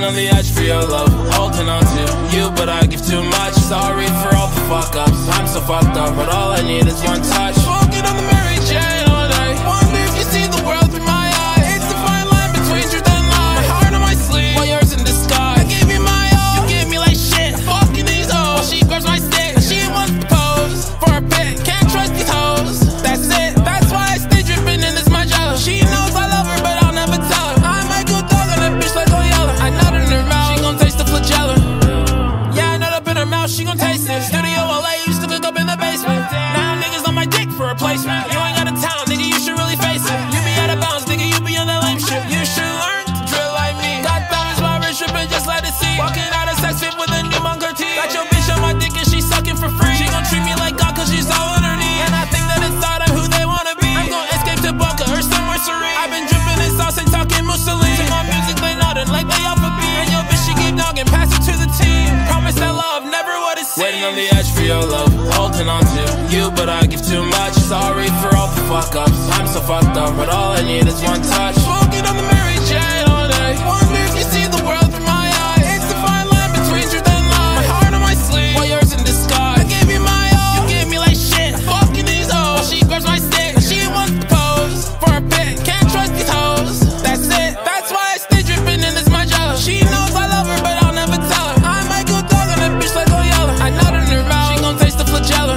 Waiting on the edge for your love, holding on to you, but I give too much. Sorry for all the fuck-ups, I'm so fucked up, but all I need is one touch. Smoking on the Mary Jane all day. Wonder if you see the world through my eyes. It's a fine line between truth and lies. My heart on my sleeve, while yours in disguise. I gave you my all, you gave me like shit. Fucking these hoes, while she grabs my stick. She wants to pose for a pic, can't trust these hoes. That's it, that's why I stay dripping in this Margiela. She knows I love her, but I'll never tell her. I might go dog on that bitch like Flagellum. I nut in her mouth, she gon' taste the Flagellum. Yeah, I nut up in her mouth, she gon' taste it. Studio LA, used to cook up in the basement. Now niggas on my dick for replacement. You ain't got a town, nigga, you should really face it. You be out of bounds, nigga, you be on that lame shit. You should learn to drill like me. Got diamonds while rich trippin', just let it see. Walking out of sex fit with a new monger tee. Got your bitch on my dick and she sucking for free. She gon' treat me like God cause she's all on her knees. And I think that it's thought of who they wanna be. I'm gon' escape to Boca or somewhere serene. I've been drippin' in sauce and talking Mussolini. To my music they nodding like they off a beat. And your bitch she keep dogging, pass it to the team. Promise that love, never what it seems. Waiting on the edge for your love, holding on to you, but I give too much. Sorry for all the fuck-ups, I'm so fucked up, but all I need is one touch. Smoking on the Mary Jane all day. Wonder if you see the world through my eyes. It's a fine line between truth and lies. My heart on my sleeve, while yours in disguise. I gave you my all, you gave me like shit. Fucking these hoes, while she grabs my stick. She wants to pose for a pic, can't trust these hoes. That's it, that's why I stay dripping in this Margiela. She knows I love her, but I'll never tell her. I might go dog on that bitch like Flagellum. I nut in her mouth, she gon' taste the Flagellum.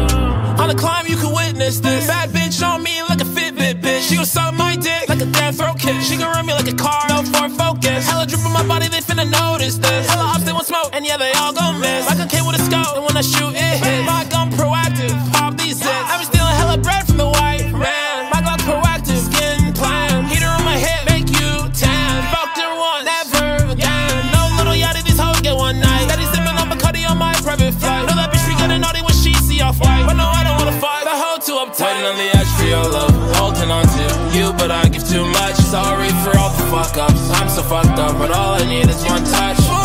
On the climb, you can witness this. Bad bitch on me like a Fitbit bitch. She gon' suck my dick like a damn throat kick. She gon' run me like a car, no Ford Focus. Hella drip on my body, they finna notice this. Hella ops, they want smoke, and yeah, they all gon' miss. Like a kid with a scope, and when I shoot, it hit. My gun proactive, pop these hits. I've been stealing hella bread from the white man. My Glock proactive, skin plan. Heater on my hip, make you tan. Fucked her once, never again. No little yachty, these hoes get one night. Steady sippin' on Bacardi on my private flight. Know that bitch be getting naughty when she see off-white. But no, I don't wanna fight, the hoe too uptight. Waiting on the edge for your love, holding on to you, but I give too much. Sorry for all the fuck-ups, I'm so fucked up, but all I need is one touch.